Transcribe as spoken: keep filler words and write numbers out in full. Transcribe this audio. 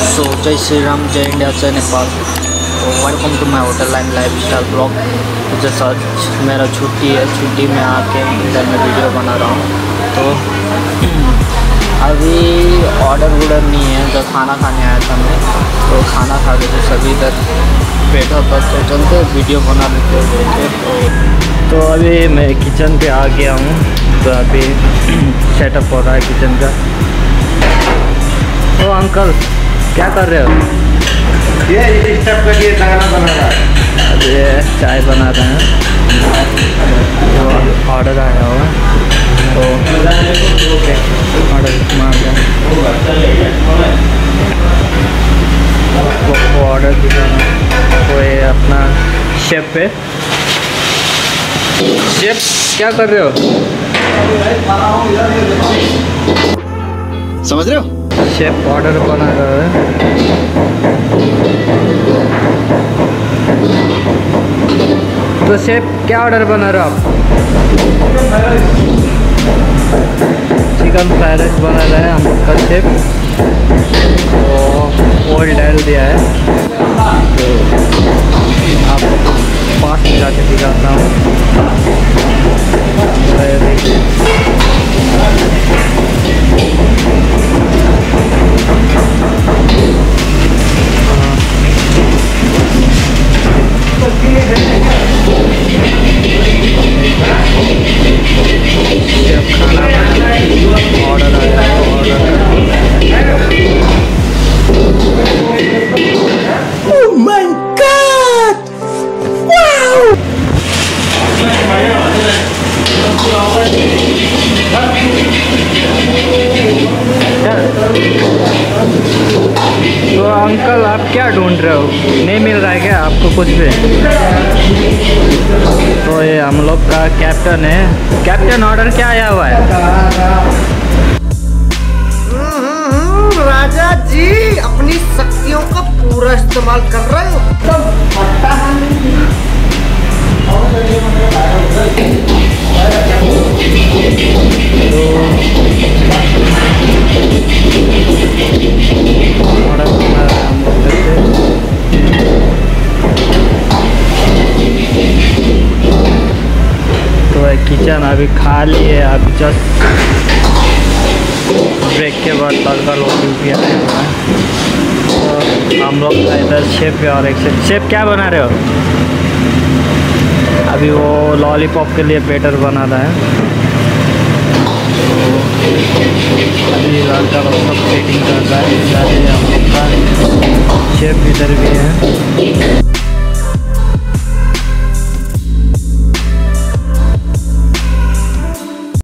सो जय श्री राम, जय इंडिया, जय नेपाल। तो welcome to my hotel and lifestyle blog. जैसा मेरा छुट्टी है, छुट्टी में आके इधर में वीडियो बना रहा हूँ। तो अभी ऑर्डर वॉर्डर नहीं है, जब खाना खाने आया था मैं, तो खाना खा के तो सभी इधर बैठा था, तो चलते वीडियो बना लेते हैं। तो, तो अभी मैं किचन पे आ गया हूँ। तो अभी सेटअप हो रहा है किचन का। ओ अंकल, क्या कर रहे हो? ये स्टेप के लिए खाना बना रहा है। अभी चाय बना रहे हैं, तो ऑर्डर आया हुआ है, तो ऑर्डर मार वो ऑर्डर दिखाना। तो ये अपना शेफ है। शेफ क्या कर रहे हो? समझ रहे हो? शेफ ऑर्डर बना रहा है। तो शेफ क्या ऑर्डर बना रहे हो आप? चिकन फ्राइड राइस बना रहे हैं हमका शेफ। तो ऑयल डाल दिया है, तो आप पास में जाके दिखाता हूँ। ऑर्डर आया है, Oh my God! Wow! तो अंकल आप क्या ढूंढ रहे हो? नहीं मिल रहा है क्या आपको कुछ भी? तो ये हम लोग का कैप्टन है। कैप्टन ऑर्डर क्या आया हुआ है? राजा जी अपनी शक्तियों का पूरा इस्तेमाल कर रहे हो। तो किचन अभी खाली है, अभी जस्ट ब्रेक के बाद तड़का लोग भी आए हुए हैं। तो हम लोग का इधर शेफ है और एक शेफ। शेफ क्या बना रहे हो? अभी वो लॉलीपॉप के लिए बैटर बना रहा है। तो अभी लड़का लोग सब सेटिंग कर रहा है। इधर हम लोग का शेफ इधर भी है।